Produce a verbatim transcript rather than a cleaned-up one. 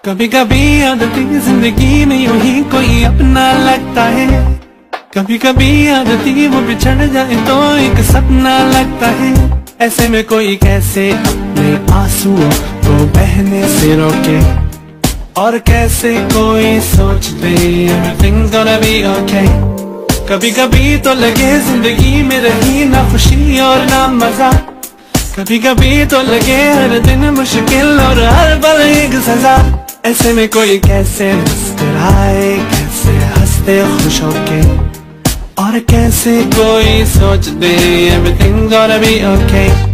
कभी कभी आदती जिंदगी में यूं ही कोई अपना लगता है, कभी कभी आदती वो बिछड़ जाए तो एक सपना लगता है। ऐसे में कोई कैसे अपने आंसुओं को बहने से रोके, और कैसे कोई सोच दे everything's gonna be okay। कभी कभी तो लगे जिंदगी में रही ना खुशी और ना मजा, कभी कभी तो लगे हर दिन मुश्किल और हर पल एक सजा। ऐसे में कोई कैसे मुस्कुराए, कैसे हंसते खुश होके, और कैसे कोई सोच दे everything's gonna be okay।